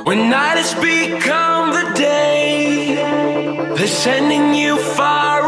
When night has become the day, they're sending you far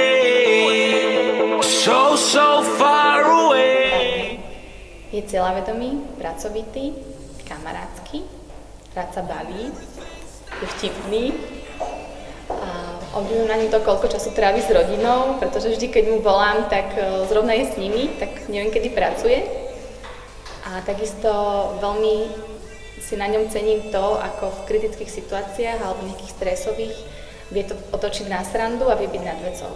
away, so far away. Je cieľavedomý, pracovitý, kamarátsky, rád sa baví, je vtipný a obdivujem na ňu to, koľko času trávi s rodinou, pretože vždy, keď mu volám, tak zrovna je s nimi, tak neviem, kedy pracuje. A takisto veľmi si na ňom cením to, ako v kritických situáciách alebo nejakých stresových vie to otočiť na srandu a vie byť nad vecou.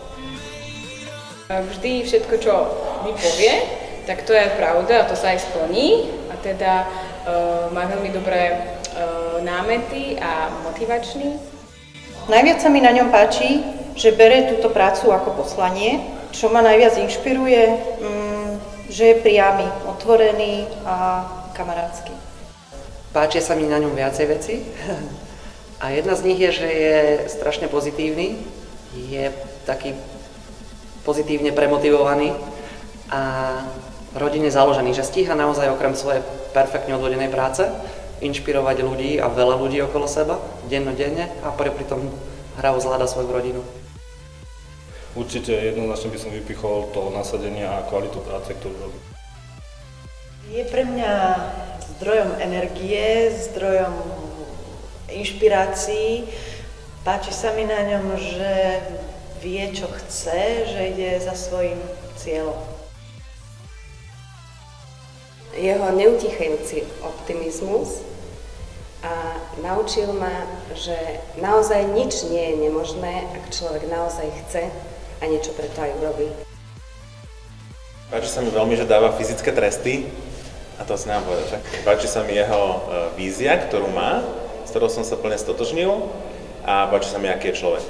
Vždy všetko, čo mi povie, tak to je pravda a to sa aj splní. A teda má veľmi dobré námety a motivačný. Najviac sa mi na ňom páči, že bere túto prácu ako poslanie. Čo ma najviac inšpiruje, že je priamy, otvorený a kamarátsky. Páčia sa mi na ňom viacej veci a jedna z nich je, že je strašne pozitívny, je taký pozitívne premotivovaný a rodine založený, že stíha naozaj okrem svojej perfektne odvedenej práce inšpirovať ľudí a veľa ľudí okolo seba, dennodenne a pritom hravo zvláda svoju rodinu. Určite jednoznačne by som vypichol to nasadenie a kvalitu práce, ktorú robí. Je pre mňa zdrojom energie, zdrojom inšpirácií. Páči sa mi na ňom, že vie, čo chce, že ide za svojím cieľom. Jeho neutichajúci optimizmus a naučil ma, že naozaj nič nie je nemožné, ak človek naozaj chce a niečo preto aj urobí. Páči sa mi veľmi, že dáva fyzické tresty. A to si nám povedať, že? Páči sa mi jeho vízia, ktorú má, s ktorou som sa plne stotožnil a páči sa mi, aký je človek.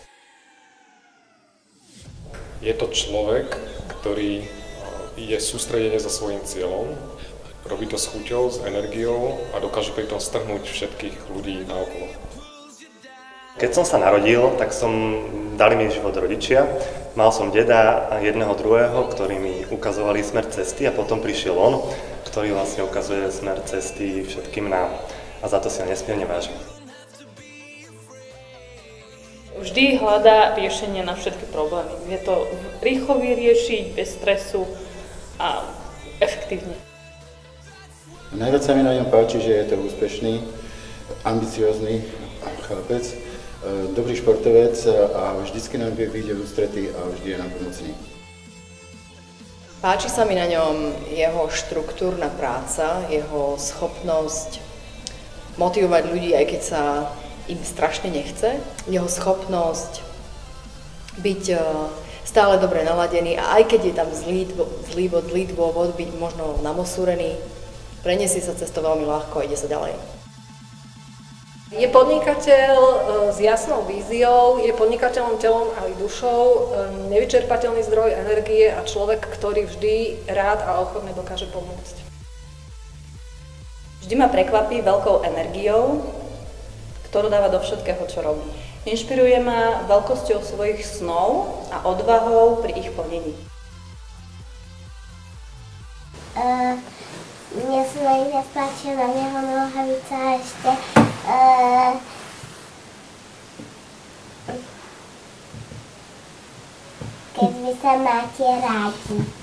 Je to človek, ktorý je sústredene za svojím cieľom, robí to s chuťou, s energiou a dokáže pritom strhnúť všetkých ľudí naokolo. Keď som sa narodil, tak dali mi život rodičia. Mal som deda a jedného druhého, ktorí mi ukazovali smer cesty a potom prišiel on, ktorý vlastne ukazuje smer cesty všetkým nám. A za to si ho nesmierne vážim. Vždy hľadá riešenie na všetky problémy. Vie to rýchlo vyriešiť, bez stresu a efektívne. Najviac sa mi na ňom páči, že je to úspešný, ambiciózny chlapec, dobrý športovec a vždycky nám vyjde v ústrety a vždy je nám pomocný. Páči sa mi na ňom jeho štruktúrna práca, jeho schopnosť motivovať ľudí, aj keď sa im strašne nechce, jeho schopnosť byť stále dobre naladený a aj keď je tam zlý dôvod, byť možno namosúrený, preniesie sa cez to veľmi ľahko a ide sa ďalej. Je podnikateľ s jasnou víziou, je podnikateľom telom aj dušou, nevyčerpateľný zdroj energie a človek, ktorý vždy rád a ochotne dokáže pomôcť. Vždy ma prekvapí veľkou energiou, ktorú dáva do všetkého, čo robí. Inšpiruje ma veľkosťou svojich snov a odvahou pri ich plnení. Mne sa najviac páčia na neho nohavica a ešte keď vy sa máte rádi.